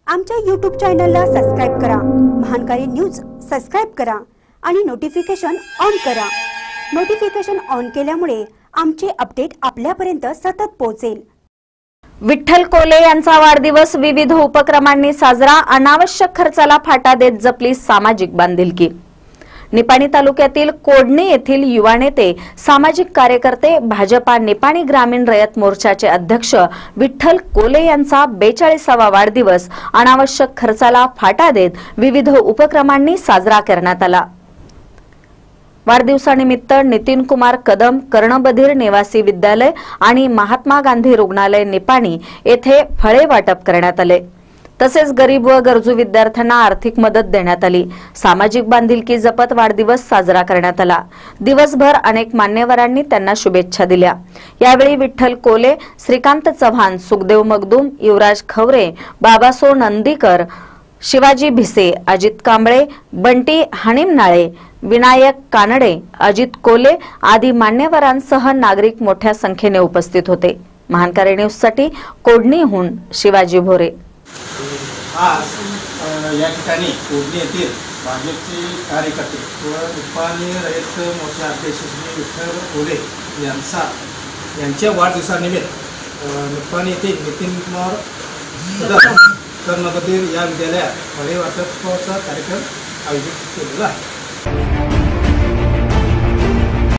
आमच्या YouTube चॅनलला subscribe करा, महानकारी न्यूज सबस्क्राइब करा आणि नोटिफिकेशन ऑन करा। नोटिफिकेशन ऑन केल्यामुळे आमचे अपडेट आपल्यापर्यंत सतत पोहोचेल। विठ्ठल कोले यांचा वाढदिवस विविध उपक्रमांनी साजरा, अनावश्यक खर्चाला फाटा देत जपली सामाजिक बांधिलकी। निपाणी तालुक्यातील कोडणी येथील युवा नेते, सामाजिक कार्यकर्ते, भाजपा निपाणी ग्रामीण रयत मोर्चाचे अध्यक्ष विठ्ठल कोले यांचा 42वा वाढदिवस अनावश्यक खर्चाला फाटा देत विविध उपक्रमांनी साजरा करण्यात आला। वाढदिवसानिमित्त नितीन कुमार कदम कर्णबधीर निवासी विद्यालय आणि महात्मा गांधी रुग्णालय निपाणी येथे फळे वाटप करण्यात आले। तसेच गरीब व गरजू विद्यार्थ्यांना आर्थिक मदत देण्यात आली। सामाजिक बांधिलकी जपत वाढदिवस साजरा करण्यात आला। दिवसभर अनेक मान्यवरांनी त्यांना शुभेच्छा दिल्या। यावेळी विठ्ठल कोले, श्रीकांत चव्हाण, सुखदेव मगदूम, युवराज खवरे, बाबासो नंदीकर, शिवाजी भिसे, अजित कांबळे, बंटी हाणिमनाळे, विनायक कानडे, अजित कोले आदी मान्यवरांसह नागरिक मोठ्या संख्येने उपस्थित होते। महानकारी न्यूजसाठी कोडणीहून शिवाजी भोरे। आज या ठिकाणी कोडणी येथील भाजपचे कार्यकर्ते व निपाणी रयत मोर्चा अध्यक्ष श्री विठ्ठल कोले यांच्या वाढदिवसानिमित्त निपाणी येथील नितीन कुमार कदम कर्णबधीर या विद्यालयात फळे वाटपाचा कार्यक्रम आयोजित केलेला आहे।